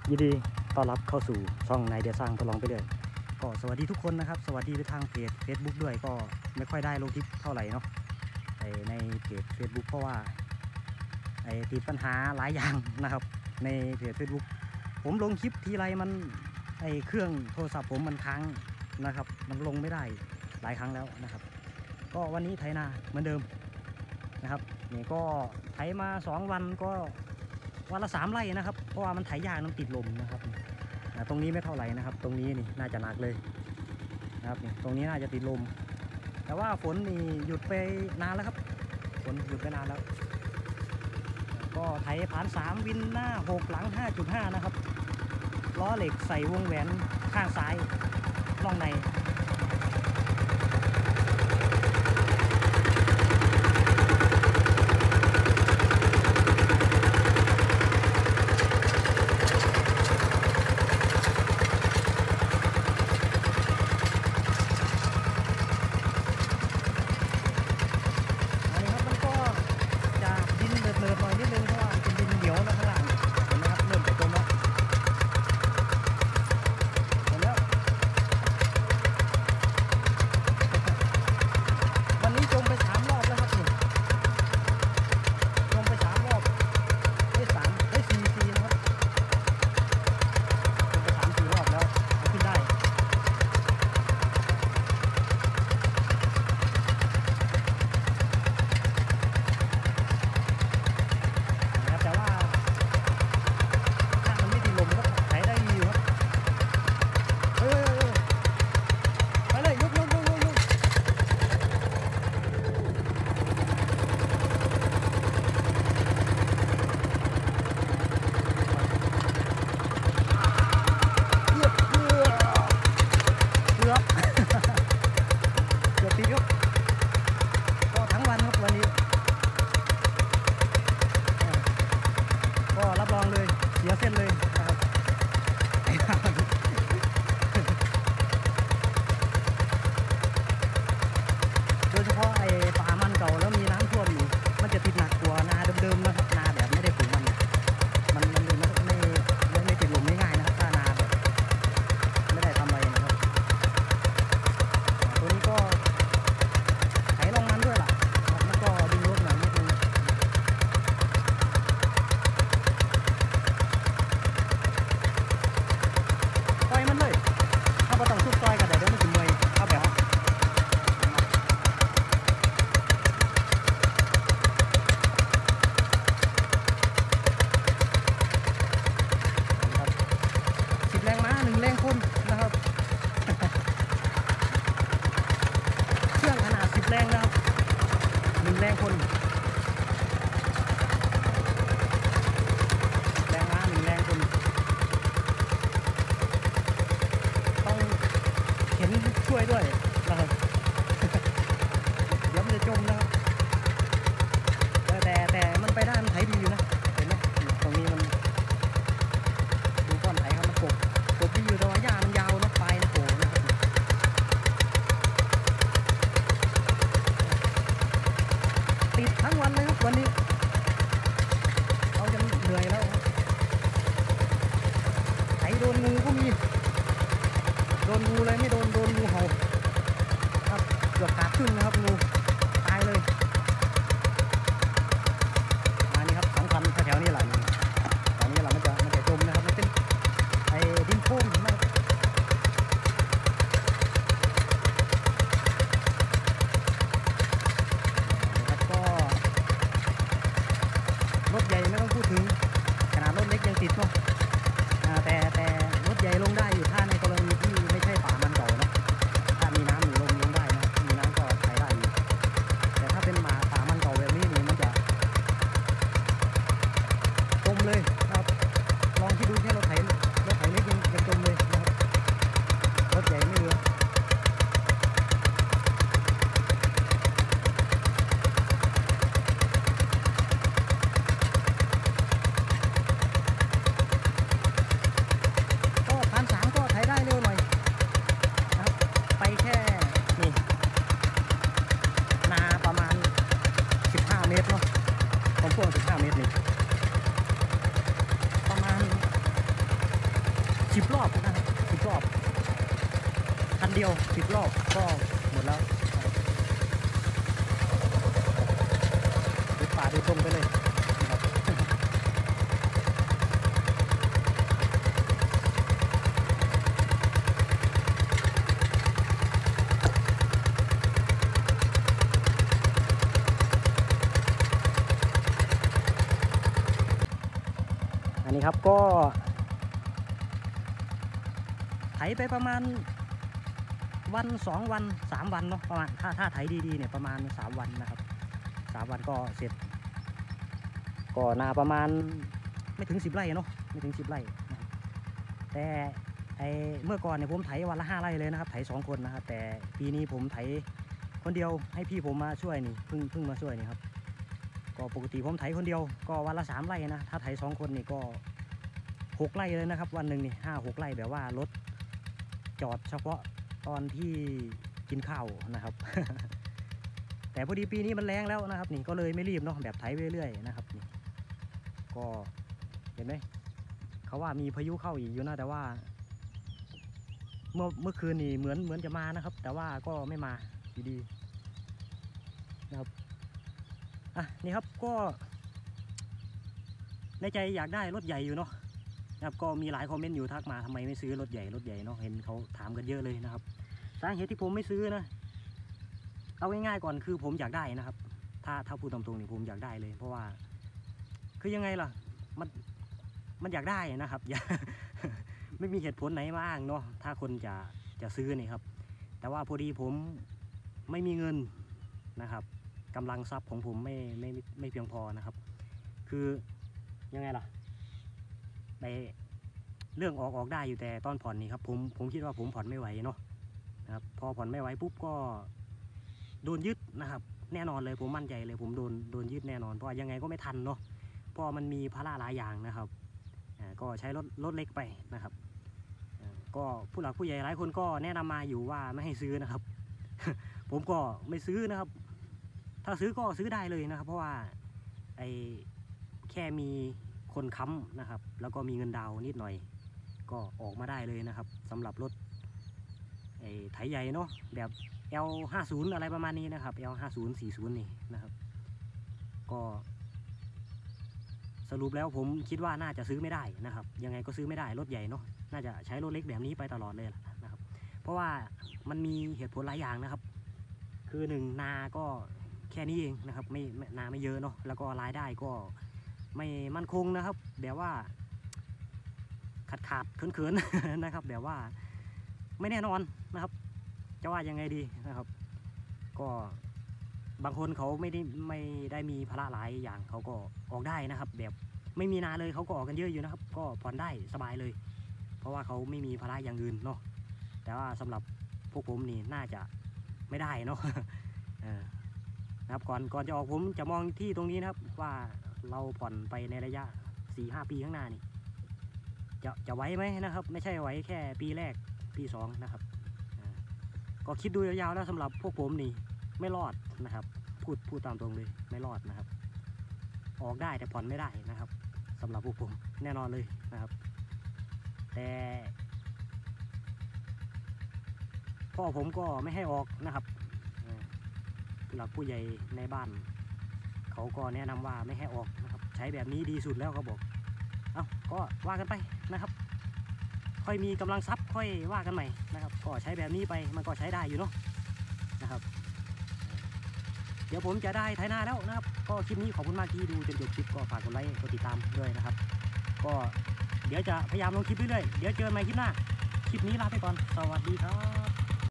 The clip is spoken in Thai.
ยินดีต้อนรับเข้าสู่ช่องนายเดียสร้างทดลองไปเรื่อยก็สวัสดีทุกคนนะครับสวัสดีไปทางเพจ Facebook ด้วยก็ไม่ค่อยได้ลงคลิปเท่าไหร่เนาะในเพจ Facebook เพราะว่าติดปัญหาหลายอย่างนะครับในเพจ Facebook ผมลงคลิปทีไรมันเครื่องโทรศัพท์ผมมันค้างนะครับมันลงไม่ได้หลายครั้งแล้วนะครับก็วันนี้ไถนาเหมือนเดิมนะครับนี่ก็ไถมา2 วันก็วันละ3 ไร่นะครับเพราะว่ามันไถยากมันติดลมนะครับตรงนี้ไม่เท่าไหร่นะครับตรงนี้นี่น่าจะหนักเลยนะครับตรงนี้น่าจะติดลมแต่ว่าฝนนี่หยุดไปนานแล้วครับฝนหยุดไปนานแล้วก็ไถผ่าน3วินหน้า6หลัง 5.5 นะครับล้อเหล็กใส่วงแหวนข้างซ้ายล่องในช่วยด้วยนะครับเดี๋ยวมันจะจมนะครับแต่มันไปได้มันไถดีอยู่นะเห็นไหมตรงนี้มันดูก้อนไถครับมันกบดีอยู่แต่ว่าหญ้ามันยาวนะปลายมันโผล่นะครับติดทั้งวันเลยครับวันนี้เราจะเหนื่อยแล้วไถโดนงูก็มีโดนงูเลยไม่โดนงูเห่าครับเกือบขาดครึ่งนะครับงูตายเลยมานี่ครับ2 คันแถวนี้แหละตอนนี้เรามันจะจมนะครับมันเป็นดินโคลนมากแล้วก็รถใหญ่ไม่ต้องพูดถึงขนาดรถเล็กยังติดเนาะแต่รถใหญ่ลงได้อยู่ถ้าในกรณีที่ไม่ใช่ป่ามันเก่านะถ้ามีน้ำหรือลงได้นะมีน้ำก็ใช้ได้อยู่รอบก็หมดแล้วดูป่าดูตรงไปเลยนะครับอันนี้ครับก็ไถไปประมาณวัน2 วัน3 วันเนาะประมาณถ้าไถดีๆเนี่ยประมาณ3 วันนะครับ3 วันก็เสร็จก็นาประมาณไม่ถึง10 ไร่เนาะไม่ถึง10 ไร่นะครับแต่เมื่อก่อนเนี่ยผมไถวันละ5 ไร่เลยนะครับไถ2 คนนะครับแต่ปีนี้ผมไถคนเดียวให้พี่ผมมาช่วยนี่เพิ่งมาช่วยนี่ครับก็ปกติผมไถคนเดียวก็วันละ3 ไร่นะถ้าไถ2 คนนี่ก็6 ไร่เลยนะครับวันหนึ่งนี่5-6 ไร่แบบว่ารถจอดเฉพาะตอนที่กินข้าวนะครับ แต่พอดีปีนี้มันแรงแล้วนะครับนี่ก็เลยไม่รีบเนาะแบบไถไปเรื่อยๆนะครับนี่ก็เห็นไหมเขาว่ามีพายุเข้าอีกอยู่นะแต่ว่าเมื่อคืนนี่เหมือนจะมานะครับแต่ว่าก็ไม่มาอยู่ดีนะครับอ่ะนี่ครับก็ในใจอยากได้รถใหญ่อยู่เนาะนะครับก็มีหลายคอมเมนต์อยู่ทักมาทำไมไม่ซื้อรถใหญ่เนาะเห็นเขาถามกันเยอะเลยนะครับสาเหตุที่ผมไม่ซื้อนะเอาง่ายๆก่อนคือผมอยากได้นะครับถ้าพูดตรงๆนี่ผมอยากได้เลยเพราะว่าคือยังไงล่ะมันอยากได้นะครับ อย่า ไม่มีเหตุผลไหนมาอ้างเนาะถ้าคนจะซื้อนี่ครับแต่ว่าพอดีผมไม่มีเงินนะครับกำลังทรัพย์ของผมไม่เพียงพอนะครับคือยังไงล่ะในเรื่องออกได้อยู่แต่ตอนผ่อนนี่ครับผมคิดว่าผมผ่อนไม่ไหวเนาะนะครับพอผ่อนไม่ไหวปุ๊บก็โดนยึดนะครับแน่นอนเลยผมมั่นใจเลยผมโดนยึดแน่นอนเพราะยังไงก็ไม่ทันเนาะเพราะมันมีภาระหลายอย่างนะครับก็ใช้รถเล็กไปนะครับก็ผู้หลักผู้ใหญ่หลายคนก็แนะนำมาอยู่ว่าไม่ให้ซื้อนะครับ ผมก็ไม่ซื้อนะครับถ้าซื้อก็ซื้อได้เลยนะครับเพราะว่าแค่มีคนค้ำนะครับแล้วก็มีเงินดาวนิดหน่อยก็ออกมาได้เลยนะครับสำหรับรถไถใหญ่เนาะแบบ L50 อะไรประมาณนี้นะครับ L5040นี่นะครับก็สรุปแล้วผมคิดว่าน่าจะซื้อไม่ได้นะครับยังไงก็ซื้อไม่ได้รถใหญ่เนาะน่าจะใช้รถเล็กแบบนี้ไปตลอดเลยนะครับเพราะว่ามันมีเหตุผลหลายอย่างนะครับคือ1นาก็แค่นี้เองนะครับนาไม่เยอะเนาะแล้วก็รายได้ก็ไม่มั่นคงนะครับแบบว่าขาดเขินๆ นะครับแบบว่าไม่แน่นอนนะครับจะว่ายังไงดีนะครับก็บางคนเขาไม่ได้มีภาระหลายอย่างเขาก็ออกได้นะครับแบบไม่มีนาเลยเขาก็ออกกันเยอะอยู่นะครับก็ผ่อนได้สบายเลยเพราะว่าเขาไม่มีภาระอย่างอื่นเนาะแต่ว่าสำหรับพวกผมนี่น่าจะไม่ได้เนาะ นะครับก่อนจะออกผมจะมองที่ตรงนี้นะครับว่าเราผ่อนไปในระยะ 4-5 ปีข้างหน้านี่จะไหวไหมนะครับไม่ใช่ไหวแค่ปีแรกปี2นะครับก็คิดดูยาวๆแล้วสำหรับพวกผมนี่ไม่รอดนะครับพูดตามตรงเลยไม่รอดนะครับออกได้แต่ผ่อนไม่ได้นะครับสำหรับพวกผมแน่นอนเลยนะครับแต่พ่อผมก็ไม่ให้ออกนะครับหลักผู้ใหญ่ในบ้านเขาก็แนะนำว่าไม่ให้ออกนะครับใช้แบบนี้ดีสุดแล้วเขาบอกก็ว่ากันไปนะครับค่อยมีกำลังทรัพย์ค่อยว่ากันใหม่นะครับก็ใช้แบบนี้ไปมันก็ใช้ได้อยู่เนาะนะครับเดี๋ยวผมจะได้ไถนาแล้วนะครับก็คลิปนี้ขอบคุณมากที่ดูจนจบคลิปก็ฝากกดไลค์กดติดตามด้วยนะครับก็เดี๋ยวจะพยายามลงคลิปเรื่อยๆเดี๋ยวเจอกันใหม่คลิปหน้าคลิปนี้ลาไปก่อนสวัสดีครับ